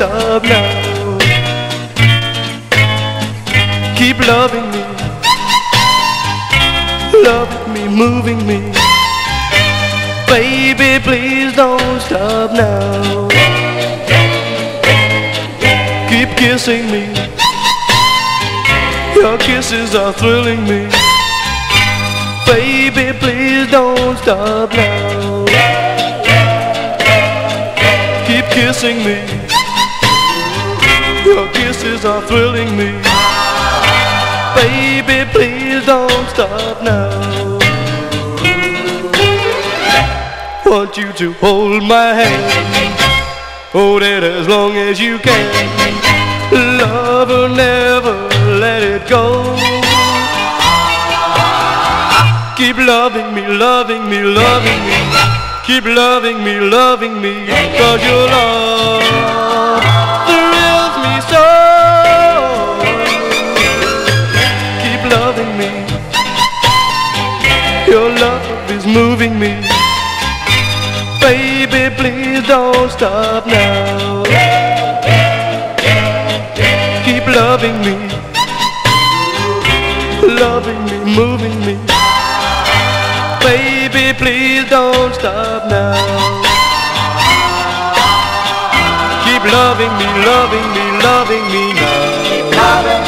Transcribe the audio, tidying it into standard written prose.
stop now. Keep loving me, loving me, moving me. Baby, please don't stop now. Keep kissing me, your kisses are thrilling me. Baby, please don't stop now. Keep kissing me, your kisses are thrilling me. Baby, please don't stop now. Want you to hold my hand, hold it as long as you can. Love will never let it go. Keep loving me, loving me, loving me. Keep loving me, loving me. 'Cause your love thrills me so. Keep loving me, your love is moving me. Baby, please don't stop now. Keep loving me, loving me, moving me. Baby, please don't stop now. Keep loving me, loving me, loving me now.